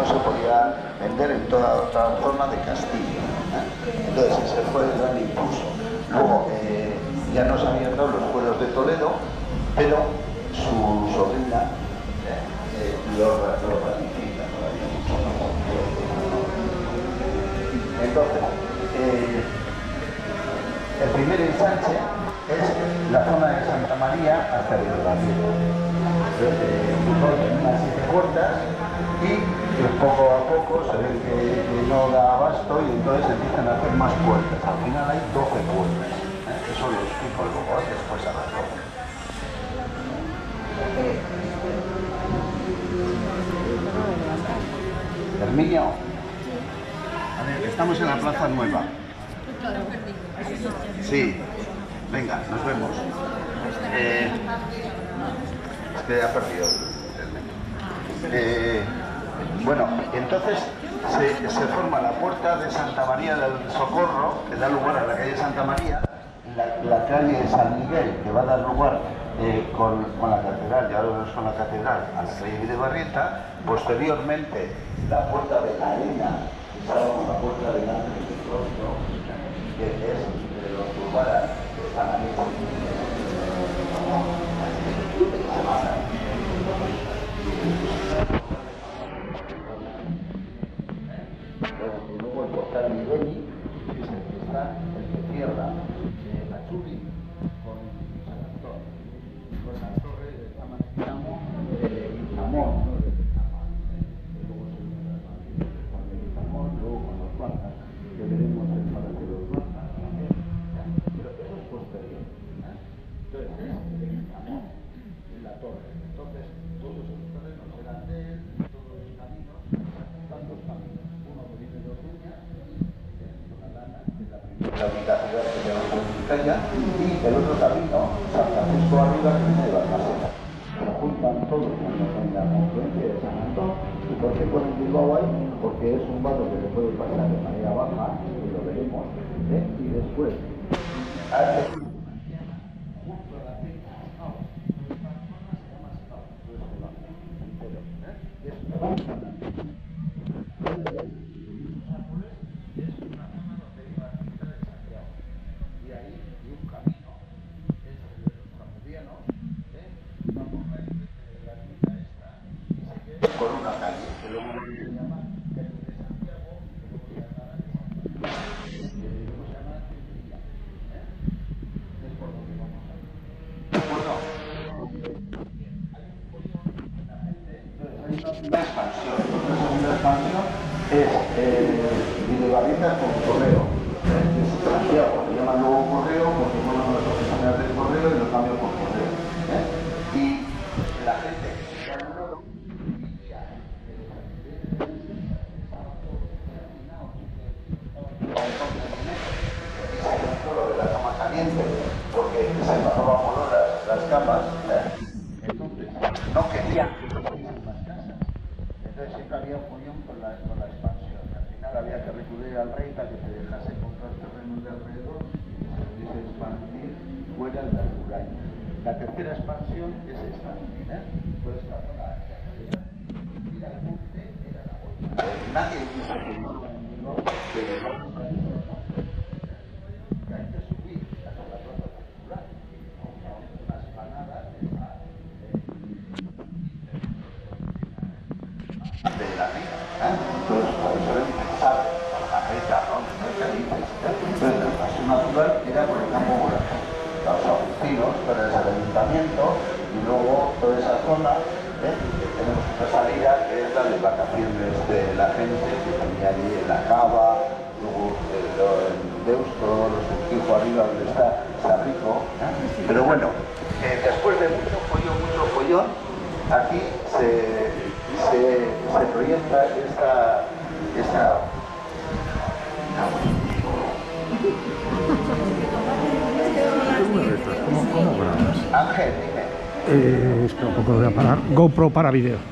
no se podía vender en toda otra zona de Castilla. Entonces ese fue el gran impulso. Luego ya nos habían dado los cueros de Toledo, pero su sobrina lo ratifica todavía mucho más. Entonces, el primer ensanche es la zona de Santa María hasta el Barrio. En unas 7 puertas y poco a poco se ve que no da abasto y entonces empiezan a hacer más puertas. Al final hay 12 puertas. Eso lo explico luego, después a las 12. Herminio, a ver, estamos en la Plaza Nueva. Sí, venga, nos vemos. Es que ya he perdido el bueno, entonces se forma la puerta de Santa María del Socorro, que da lugar a la calle Santa María, la calle San Miguel, que va a dar lugar con la catedral, ya lo vemos con la catedral, a la calle de Barrieta. Posteriormente, la puerta de la Arena, que sabemos la puerta del Ángel del Rostro, que es de los lugares que están ahí. Luego el portal Migueli, que es el que está, el que cierra la Churi con San Antonio, con la torre de Tamanitamo, Leguizamón, ¿no? De Leguizamón, luego se une con Leguizamón, luego con los Blancas, que veremos el Palacio de los Blancas también, pero eso es posterior. Entonces, Leguizamón en la torre. Entonces, todos esos terrenos eran de él, todos los caminos, tantos caminos. Uno que viene de Orduña, con la Lana, que es la única ciudad que tenemos en Vizcaya, y el otro camino, San Francisco Arriba, que viene de Balmaseda. Se juntan todos en la confluencia de San Antón. ¿Y por qué ponen Bilbao ahí? Porque es un barrio que se puede pasar de manera baja, y lo veremos, y después, justo a la fecha, por una calle que luego se llama calle de Santiago, que luego se llama Tendría. Es por donde vamos a ir. Bueno, hay una segunda expansión. La segunda expansión es Videobarritas con correo. Es Santiago, le llaman luego correo porque fueron las oficinas del correo y lo cambian por correo. Y la gente porque se bajaban por horas las camas, entonces no querían que se hiciesen más casas. Entonces siempre había unión con la expansión. Al final había que recurrir al rey para que te dejase comprar terrenos de alrededor y que se pudiese expandir fuera de las murallas. La tercera expansión es esta. Toda esta zona y la monte era la otra. Nadie dice que no de la vida, entonces por eso era indispensable, por la meta, ¿no? Entonces la expansión natural era por el campo moral, los agustinos, pero es el ayuntamiento y luego toda esa zona, tenemos una salida que es la de vacaciones de la gente que tenía allí en la Cava, luego el Deusto, los Urquijo arriba donde está Sarrico, pero bueno, después de mucho follón, aquí se proyecta esta ¿Cómo grabas? Ángel, dime. Espera un poco, voy a parar. GoPro para vídeo.